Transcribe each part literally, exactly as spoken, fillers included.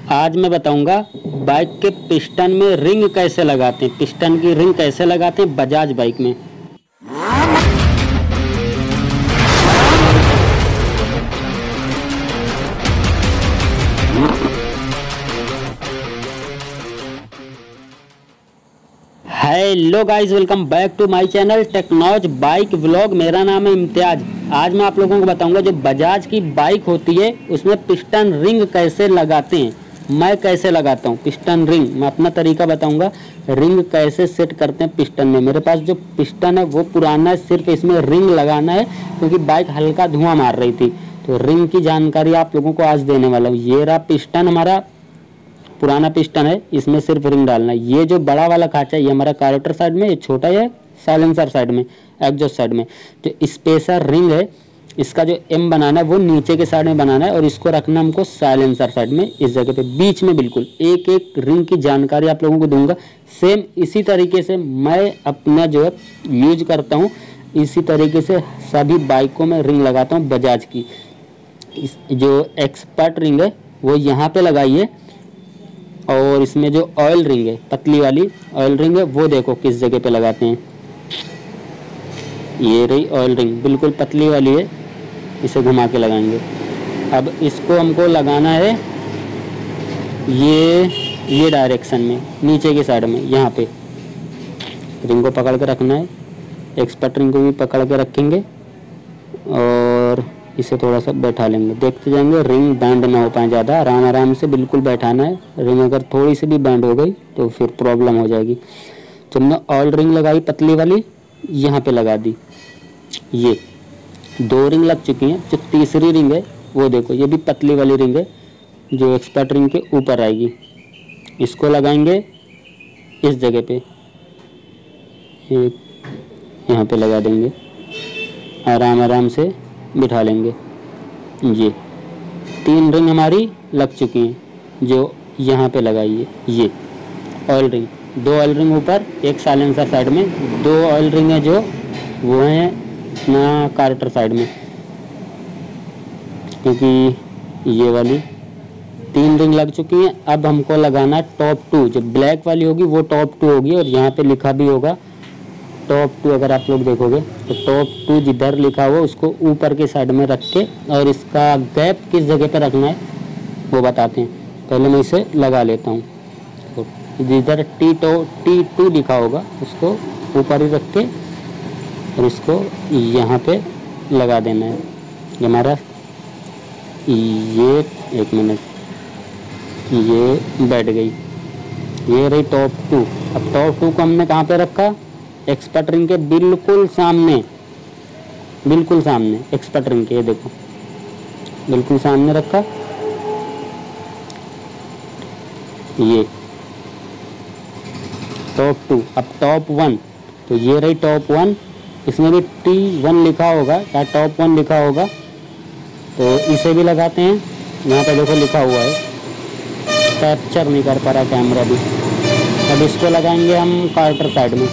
आज मैं बताऊंगा बाइक के पिस्टन में रिंग कैसे लगाते हैं, पिस्टन की रिंग कैसे लगाते हैं बजाज बाइक में। Hello guys, welcome back to my channel Technoz bike vlog. मेरा नाम है इम्तियाज। आज मैं आप लोगों को बताऊंगा जो बजाज की बाइक होती है उसमें पिस्टन रिंग कैसे लगाते हैं, मैं कैसे लगाता हूं पिस्टन रिंग। मैं अपना तरीका बताऊंगा, रिंग कैसे सेट करते हैं पिस्टन में। मेरे पास जो पिस्टन है वो पुराना है, सिर्फ इसमें रिंग लगाना है क्योंकि बाइक हल्का धुआं मार रही थी, तो रिंग की जानकारी आप लोगों को आज देने वाला हूँ। ये रहा पिस्टन, हमारा पुराना पिस्टन है, इसमें सिर्फ रिंग डालना है। ये जो बड़ा वाला खांचा है ये हमारा कार्बोरेटर साइड में, ये छोटा है साइलेंसर साइड में, एग्जॉस्ट साइड में। जो स्पेसर रिंग है इसका जो एम बनाना है वो नीचे के साइड में बनाना है और इसको रखना हमको साइलेंसर साइड में, इस जगह पे बीच में। बिल्कुल एक एक रिंग की जानकारी आप लोगों को दूंगा। सेम इसी तरीके से मैं अपना जो है यूज करता हूँ, इसी तरीके से सभी बाइकों में रिंग लगाता हूँ बजाज की। इस जो एक्सपर्ट रिंग है वो यहाँ पे लगाइए, और इसमें जो ऑयल रिंग है, पतली वाली ऑयल रिंग है, वो देखो किस जगह पे लगाते हैं। ये रही ऑयल रिंग, बिल्कुल पतली वाली है, इसे घुमा के लगाएंगे। अब इसको हमको लगाना है ये ये डायरेक्शन में, नीचे की साइड में। यहाँ पे रिंग को पकड़ के रखना है, एक्सपर्ट रिंग को भी पकड़ के रखेंगे और इसे थोड़ा सा बैठा लेंगे। देखते जाएंगे रिंग बैंड ना हो पाए ज़्यादा, आराम आराम से बिल्कुल बैठाना है। रिंग अगर थोड़ी सी भी बैंड हो गई तो फिर प्रॉब्लम हो जाएगी। तो हमने ऑयल रिंग लगाई पतली वाली, यहाँ पे लगा दी। ये दो रिंग लग चुकी हैं। जो तीसरी रिंग है वो देखो, ये भी पतली वाली रिंग है जो एक्सपर्ट रिंग के ऊपर आएगी। इसको लगाएंगे इस जगह पे, यहाँ पे लगा देंगे, आराम आराम से बिठा लेंगे। ये तीन रिंग हमारी लग चुकी हैं जो यहाँ पे लगाई है। ये ऑयल रिंग, दो ऑयल रिंग ऊपर, एक साइलेंसर साइड में, दो ऑयल रिंग है जो वो हैं अपना कार्बोरेटर साइड में, क्योंकि ये वाली तीन रिंग लग चुकी हैं। अब हमको लगाना है टॉप टू, जो ब्लैक वाली होगी वो टॉप टू होगी, और यहाँ पे लिखा भी होगा टॉप टू। अगर आप लोग देखोगे तो टॉप टू जिधर लिखा हुआ उसको ऊपर के साइड में रख के, और इसका गैप किस जगह पे रखना है वो बताते हैं। पहले मैं इसे लगा लेता हूँ। तो जिधर टी टो टी टू लिखा होगा उसको ऊपर ही रख के और इसको यहाँ पे लगा देना है। ये हमारा ये एक मिनट ये बैठ गई, ये रही टॉप टू। अब टॉप टू को हमने कहाँ पे रखा? एक्सपर्ट रिंग के बिल्कुल सामने, बिल्कुल सामने एक्सपर्ट रिंग के, ये देखो बिल्कुल सामने रखा। ये टॉप टू। अब टॉप वन, तो ये रही टॉप वन। इसमें भी टी वन लिखा होगा या टॉप वन लिखा होगा, तो इसे भी लगाते हैं। यहाँ पे देखो लिखा हुआ है, कैप्चर नहीं कर पा रहा कैमरा भी। अब इसको लगाएंगे हम कार्बोरेटर साइड में,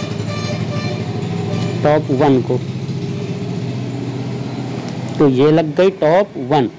टॉप वन को। तो ये लग गई टॉप वन।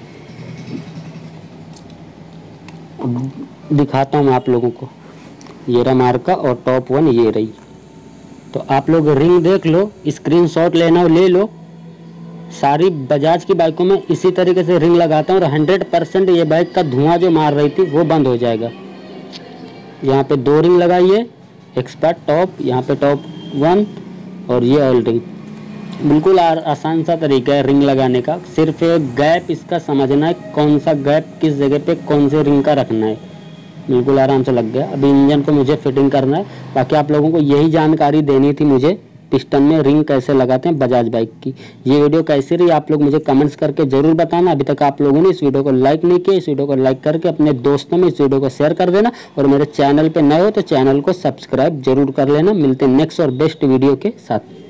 दिखाता हूँ मैं आप लोगों को, ये रहा मार्का और टॉप वन ये रही। तो आप लोग रिंग देख लो, स्क्रीनशॉट लेना हो ले लो। सारी बजाज की बाइकों में इसी तरीके से रिंग लगाता हूँ और हंड्रेड परसेंट ये बाइक का धुआं जो मार रही थी वो बंद हो जाएगा। यहाँ पे दो रिंग लगाइए, एक्सपर्ट टॉप, यहाँ पे टॉप वन और ये ऑयल रिंग। बिल्कुल आसान सा तरीका है रिंग लगाने का, सिर्फ गैप इसका समझना है, कौन सा गैप किस जगह पे कौन से रिंग का रखना है। बिल्कुल आराम से लग गया। अभी इंजन को मुझे फिटिंग करना है। बाकी आप लोगों को यही जानकारी देनी थी मुझे, पिस्टन में रिंग कैसे लगाते हैं बजाज बाइक की। ये वीडियो कैसी रही आप लोग मुझे कमेंट्स करके जरूर बताना। अभी तक आप लोगों ने इस वीडियो को लाइक नहीं किया, इस वीडियो को लाइक करके अपने दोस्तों में इस वीडियो को शेयर कर देना, और मेरे चैनल पे नए हो तो चैनल को सब्सक्राइब जरूर कर लेना। मिलते हैं नेक्स्ट और बेस्ट वीडियो के साथ।